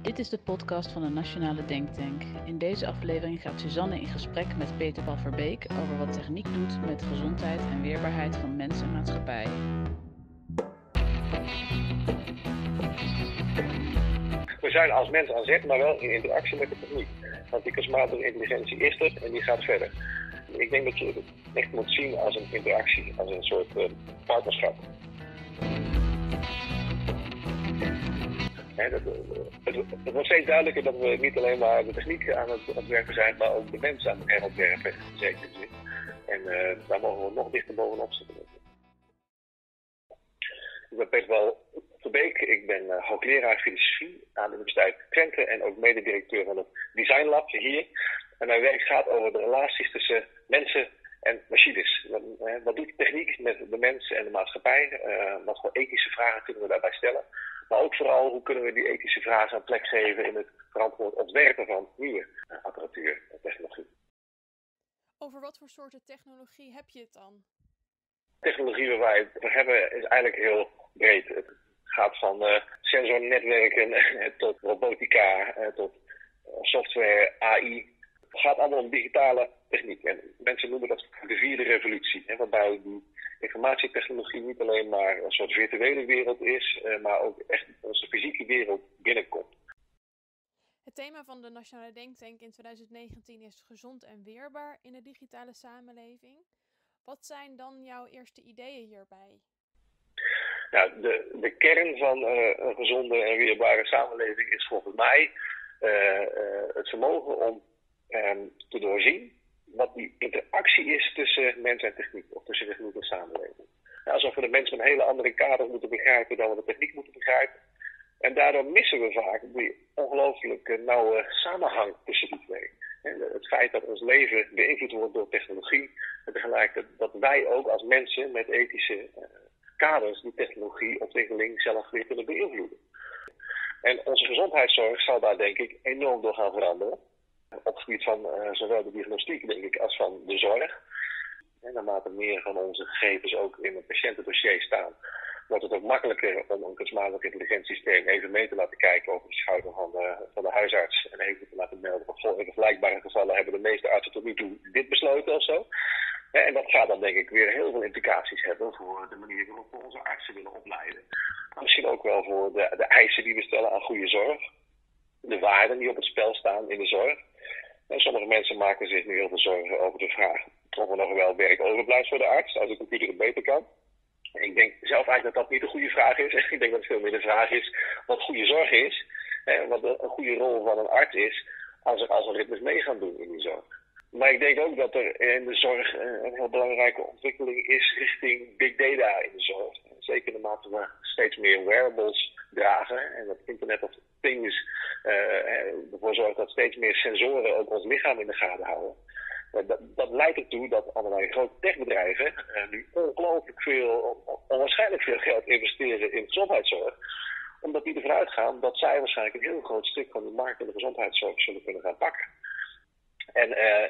Dit is de podcast van de Nationale Denktank. In deze aflevering gaat Suzanne in gesprek met Peter Paul Verbeek over wat techniek doet met gezondheid en weerbaarheid van mens en maatschappij. We zijn als mens aan zet, maar wel in interactie met de techniek. Want die kunstmatige intelligentie is er en die gaat verder. Ik denk dat je het echt moet zien als een interactie, als een soort partnerschap. Het wordt steeds duidelijker dat we niet alleen maar de techniek aan het ontwerpen zijn, maar ook de mensen aan het herontwerpen in zekere zin. En daar mogen we nog dichter bovenop zitten. Ik ben Peter Paul Verbeek, ik ben hoogleraar filosofie aan de Universiteit Twente en ook mededirecteur van het Design Lab hier. En mijn werk gaat over de relaties tussen mensen en machines. Wat doet techniek met de mens en de maatschappij? Wat voor ethische vragen kunnen we daarbij stellen? Maar ook vooral, hoe kunnen we die ethische vragen een plek geven in het verantwoord ontwerpen van nieuwe apparatuur en technologie. Over wat voor soorten technologie heb je het dan? De technologie waar wij het hebben is eigenlijk heel breed. Het gaat van sensornetwerken tot robotica, tot software, AI. Het gaat allemaal om digitale techniek. En mensen noemen dat de vierde revolutie. Waarbij die informatietechnologie niet alleen maar een soort virtuele wereld is, maar ook echt onze fysieke wereld binnenkomt. Het thema van de Nationale Denktank in 2019 is gezond en weerbaar in de digitale samenleving. Wat zijn dan jouw eerste ideeën hierbij? Nou, de kern van een gezonde en weerbare samenleving is volgens mij het vermogen om te doorzien wat die interactie is tussen mens en techniek, of tussen techniek en samenleving. Alsof we de mens met een hele andere kader moeten begrijpen dan we de techniek moeten begrijpen. En daardoor missen we vaak die ongelooflijk nauwe samenhang tussen die twee. Het feit dat ons leven beïnvloed wordt door technologie, en tegelijkertijd dat wij ook als mensen met ethische kaders die technologieontwikkeling zelf weer kunnen beïnvloeden. En onze gezondheidszorg zal daar denk ik enorm door gaan veranderen. Op het gebied van zowel de diagnostiek denk ik als van de zorg. En naarmate meer van onze gegevens ook in het patiëntendossier staan, wordt het ook makkelijker om een kunstmatig intelligentiesysteem even mee te laten kijken over de schouder van de huisarts. En even te laten melden van in vergelijkbare gevallen hebben de meeste artsen tot nu toe dit besloten of zo. En dat gaat dan denk ik weer heel veel implicaties hebben voor de manier waarop we onze artsen willen opleiden. Maar misschien ook wel voor de eisen die we stellen aan goede zorg. De waarden die op het spel staan in de zorg. En sommige mensen maken zich nu heel veel zorgen over de vraag of er nog wel werk overblijft voor de arts als de computer het beter kan. En ik denk zelf eigenlijk dat dat niet een goede vraag is. Ik denk dat het veel meer de vraag is wat goede zorg is. Wat een goede rol van een arts is als er algoritmes mee gaan doen in die zorg. Maar ik denk ook dat er in de zorg een heel belangrijke ontwikkeling is richting big data in de zorg. Zeker naarmate we steeds meer wearables dragen en dat Internet of Things ervoor zorgt dat steeds meer sensoren ook ons lichaam in de gaten houden. Dat leidt ertoe dat allerlei grote techbedrijven nu onwaarschijnlijk veel geld investeren in gezondheidszorg. Omdat die ervan uitgaan dat zij waarschijnlijk een heel groot stuk van de markt in de gezondheidszorg zullen kunnen gaan pakken. En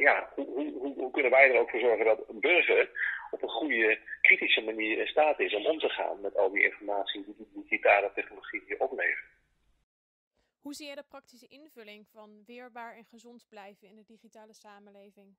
hoe kunnen wij er ook voor zorgen dat een burger op een goede, kritische manier in staat is om te gaan met al die informatie die die digitale technologie hier oplevert. Hoe zie je de praktische invulling van weerbaar en gezond blijven in de digitale samenleving?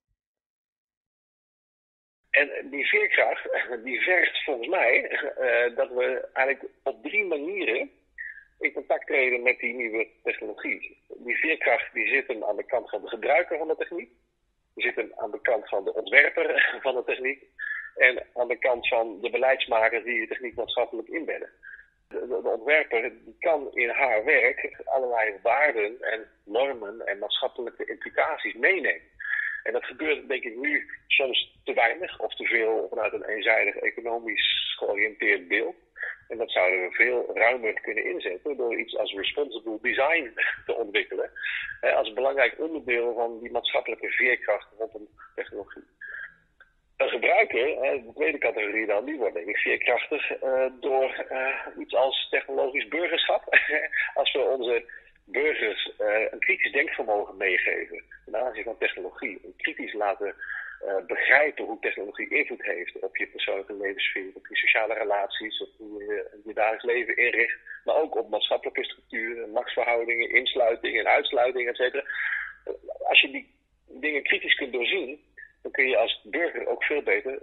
En die veerkracht, die vergt volgens mij dat we eigenlijk op 3 manieren in contact treden met die nieuwe technologie. Die veerkracht die zit hem aan de kant van de gebruiker van de techniek. Die zit hem aan de kant van de ontwerper van de techniek. En aan de kant van de beleidsmakers die de techniek maatschappelijk inbedden. De ontwerper die kan in haar werk allerlei waarden en normen en maatschappelijke implicaties meenemen. En dat gebeurt denk ik nu soms te weinig of te veel vanuit een eenzijdig economisch georiënteerd beeld. En dat zouden we veel ruimer kunnen inzetten door iets als responsible design te ontwikkelen. Als een belangrijk onderdeel van die maatschappelijke veerkracht rondom technologie. Een gebruiker, de tweede categorie dan, die wordt denk ik veerkrachtig door iets als technologisch burgerschap. Als we onze burgers een kritisch denkvermogen meegeven ten aanzien van technologie. En kritisch laten begrijpen hoe technologie invloed heeft op je persoonlijke levenssfeer, op je sociale relaties, op hoe je je dagelijks leven inricht. maar ook op maatschappelijke structuren, machtsverhoudingen, insluitingen en uitsluitingen, et cetera. Als je die dingen kritisch kunt doorzien, dan kun je als burger ook veel beter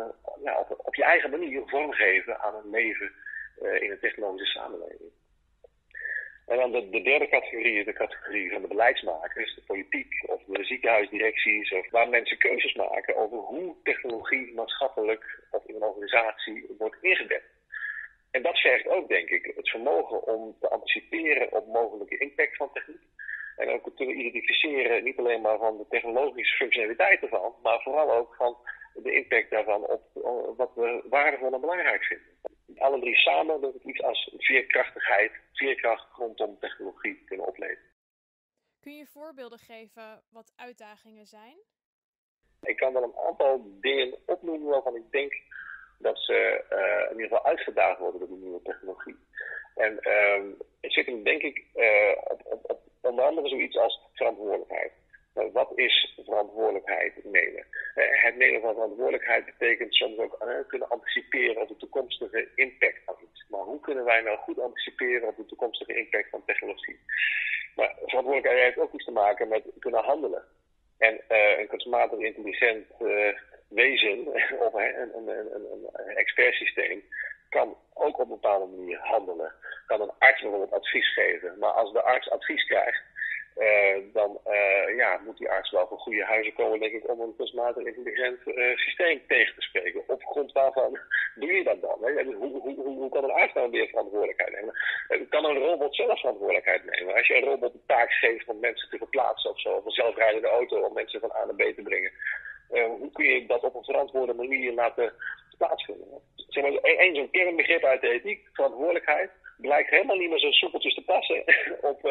op je eigen manier vormgeven aan een leven in een technologische samenleving. En dan de derde categorie is de categorie van de beleidsmakers, de politiek of de ziekenhuisdirecties, of waar mensen keuzes maken over hoe technologie maatschappelijk of in een organisatie wordt ingebed. En dat vergt ook, denk ik, het vermogen om te anticiperen op mogelijke impact van techniek. En ook te kunnen identificeren, niet alleen maar van de technologische functionaliteit ervan, maar vooral ook van de impact daarvan op wat we waardevol en belangrijk vinden. Alle drie samen dat het iets als veerkracht rondom technologie kunnen opleveren. Kun je voorbeelden geven wat uitdagingen zijn? Ik kan wel een aantal dingen opnoemen waarvan ik denk dat ze in ieder geval uitgedaagd worden door de nieuwe technologie. En het zit hem denk ik op onder andere zoiets als verantwoordelijkheid. Wat is verantwoordelijkheid nemen? Het nemen van verantwoordelijkheid betekent soms ook kunnen anticiperen op de toekomstige impact van iets. Maar hoe kunnen wij nou goed anticiperen op de toekomstige impact van technologie? Maar verantwoordelijkheid heeft ook iets te maken met kunnen handelen. En een kunstmatig intelligent wezen of een expertsysteem kan ook op een bepaalde manier handelen. Kan een arts bijvoorbeeld advies geven. Maar als de arts advies krijgt, dan moet die arts wel voor goede huizen komen, denk ik, om een kunstmatig intelligent systeem tegen te spreken. Op grond waarvan doe je dat dan? Hè? Hoe kan een arts nou weer verantwoordelijkheid nemen? Kan een robot zelf verantwoordelijkheid nemen? Als je een robot de taak geeft om mensen te verplaatsen of zo, of een zelfrijdende auto om mensen van A naar B te brengen, hoe kun je dat op een verantwoorde manier laten plaatsvinden? Zeg maar, één zo'n kernbegrip uit de ethiek, verantwoordelijkheid, blijkt helemaal niet meer zo soepeltjes te passen op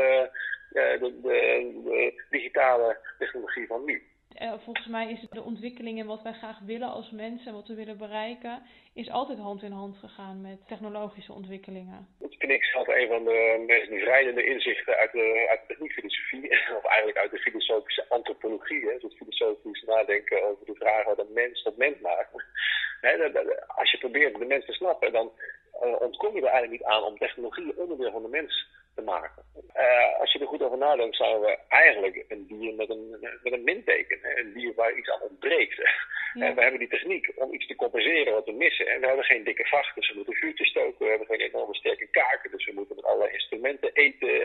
de digitale technologie van nu. Volgens mij is de ontwikkeling en wat wij graag willen als mensen en wat we willen bereiken, is altijd hand in hand gegaan met technologische ontwikkelingen. Dat vind ik zelf een van de meest bevrijdende inzichten uit de techniekfilosofie, of eigenlijk uit de filosofische antropologie, het filosofisch nadenken over de vraag wat een mens tot mens maakt. Als je probeert de mens te snappen, dan ontkom je er eigenlijk niet aan om technologie onderdeel van de mens te maken. Als je er goed over nadenkt, zijn we eigenlijk een dier met een minteken. Een dier waar iets aan ontbreekt. Ja. En we hebben die techniek om iets te compenseren wat we missen. En we hebben geen dikke vacht, dus we moeten vuurtjes stoken. We hebben geen enorme sterke kaken, dus we moeten met allerlei instrumenten eten.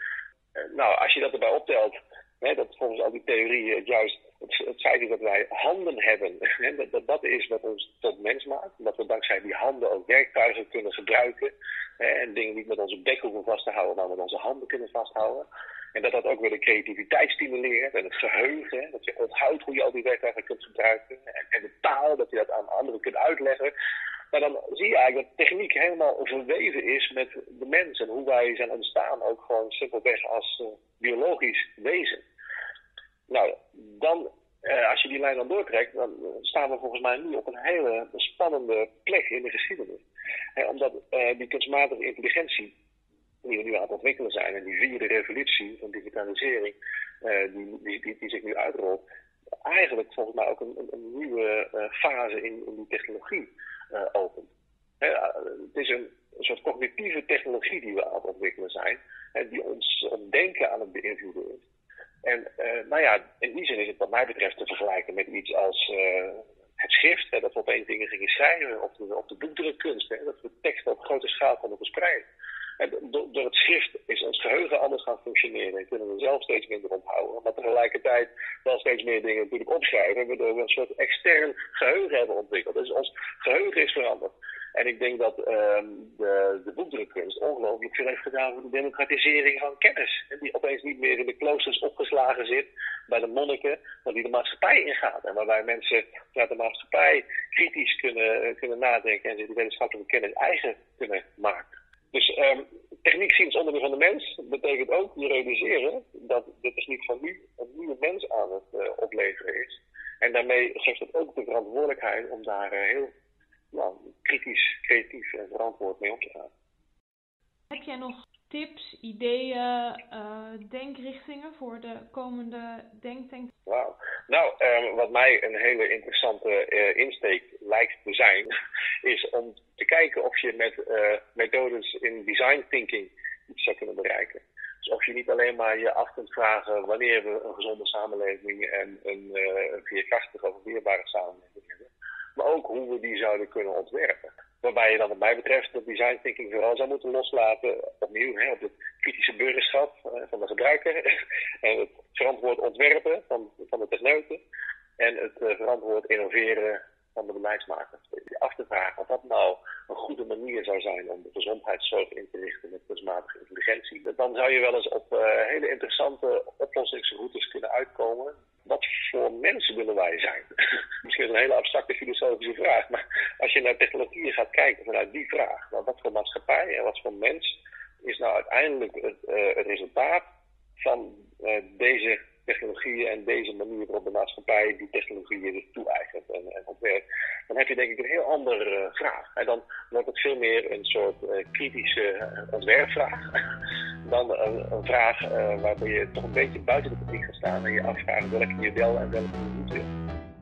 Als je dat erbij optelt, dat volgens al die theorieën juist het feit is dat wij handen hebben, dat is wat ons tot mens maakt. Dat we dankzij die handen ook werktuigen kunnen gebruiken. En dingen niet met onze bek hoeven vast te houden, maar met onze handen kunnen vasthouden. En dat ook weer de creativiteit stimuleert en het geheugen. Dat je onthoudt hoe je al die werktuigen kunt gebruiken. En de taal, dat je dat aan anderen kunt uitleggen. Maar dan zie je eigenlijk dat techniek helemaal verweven is met de mens. En hoe wij zijn ontstaan ook gewoon simpelweg als biologisch wezen. Nou, dan, als je die lijn dan doortrekt, dan staan we volgens mij nu op een hele spannende plek in de geschiedenis. Omdat die kunstmatige intelligentie die we nu aan het ontwikkelen zijn en die vierde revolutie van digitalisering die zich nu uitrolt, eigenlijk volgens mij ook een nieuwe fase in die technologie opent. Het is een soort cognitieve technologie die we aan het ontwikkelen zijn, die ons denken aan het beïnvloeden is. En in die zin is het wat mij betreft te vergelijken met iets als het schrift, dat we opeens dingen gingen schrijven, of de boekdrukkunst, dat we teksten op grote schaal konden verspreiden. Door het schrift is ons geheugen anders gaan functioneren en kunnen we zelf steeds minder onthouden, maar tegelijkertijd wel steeds meer dingen natuurlijk opschrijven, waardoor we een soort extern geheugen hebben ontwikkeld. Dus ons geheugen is veranderd. En ik denk dat de boekdrukkunst ongelooflijk veel heeft gedaan voor de democratisering van kennis. En die opeens niet meer in de kloosters opgeslagen zit bij de monniken, maar die de maatschappij ingaat. En waarbij mensen vanuit de maatschappij kritisch kunnen nadenken en zich de wetenschappelijke kennis eigen kunnen maken. Dus techniek zien als onderdeel van de mens betekent ook je realiseren dat de techniek van nu een nieuwe mens aan het opleveren is. En daarmee geeft het ook de verantwoordelijkheid om daar heel kritisch, creatief en verantwoord mee om te gaan. Heb jij nog tips, ideeën denkrichtingen voor de komende denktank? Wauw. Nou, wat mij een hele interessante insteek lijkt te zijn, is om te kijken of je met methodes in design thinking iets zou kunnen bereiken. Dus of je niet alleen maar je af kunt vragen wanneer we een gezonde samenleving en een veerkrachtige of weerbare samenleving hebben, maar ook hoe we die zouden kunnen ontwerpen. Waarbij je dan wat mij betreft dat design thinking vooral zou moeten loslaten, opnieuw, op het kritische burgerschap van de gebruiker en het verantwoord ontwerpen van de techneuten en het verantwoord innoveren van de beleidsmakers. Je af te vragen of dat nou een goede manier zou zijn om de gezondheidszorg in te richten met kunstmatige intelligentie. Dan zou je wel eens op hele interessante oplossingsroutes kunnen uitkomen. Wat voor mensen willen wij zijn? Misschien is het een hele abstracte filosofische vraag, maar als je naar technologieën gaat kijken vanuit die vraag, nou, wat voor maatschappij en wat voor mens is nou uiteindelijk het resultaat van deze technologieën en deze manier waarop de maatschappij die technologieën dus toe-eigent en ontwerpt, dan heb je denk ik een heel andere vraag. En dan wordt het veel meer een soort kritische ontwerpvraag dan een vraag waarbij je toch een beetje buiten de techniek gaat staan en je afvraagt welke je wel en welke je niet wil.